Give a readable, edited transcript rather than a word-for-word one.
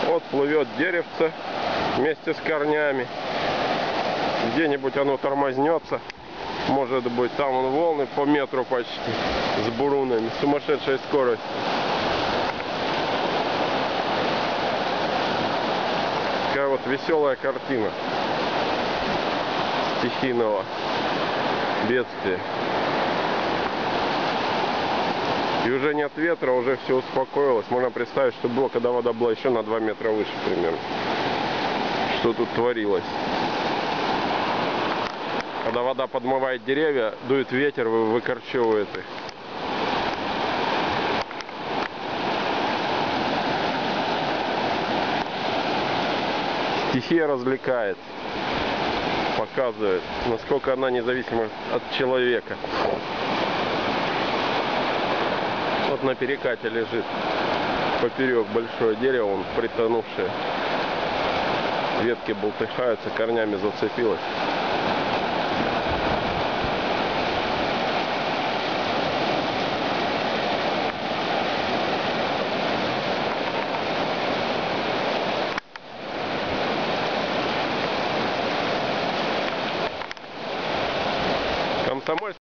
Вот плывет деревце вместе с корнями. Где-нибудь оно тормознется. Может быть, там вон волны по метру почти с бурунами, сумасшедшей скоростью. Такая вот веселая картина стихийного бедствия. И уже нет ветра, уже все успокоилось. Можно представить, что было, когда вода была еще на 2 метра выше примерно. Что тут творилось. Когда вода подмывает деревья, дует ветер, выкорчевывает их. Стихия развлекает, показывает, насколько она независима от человека. Вот на перекате лежит поперек большое дерево, он притонувшее. Ветки болтыхаются, корнями зацепилось. Комсомольск.